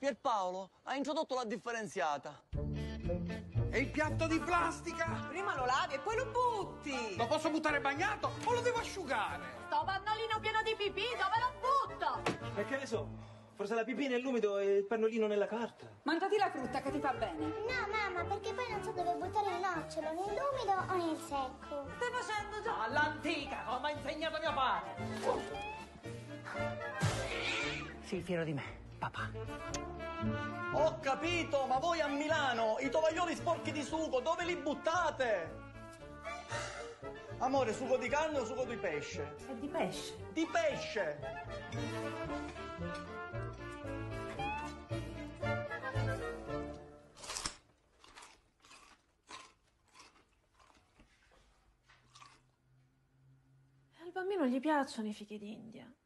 Pierpaolo ha introdotto la differenziata. E il piatto di plastica? Prima lo lavi e poi lo butti. Lo posso buttare bagnato o lo devo asciugare? Sto pannolino pieno di pipì, dove lo butto? E che ne so, forse la pipì nell'umido e il pannolino nella carta. Mangiati la frutta che ti fa bene. No, mamma, perché poi non so dove buttare il nocciolo, nell'umido o nel secco. Stai facendo già? All'antica, come ha insegnato mio padre. Sii fiero di me, papà. Ho capito, ma voi a Milano i tovaglioli sporchi di sugo dove li buttate? Amore, sugo di carne o sugo di pesce? È di pesce. Di pesce! Al bambino gli piacciono i fichi d'India.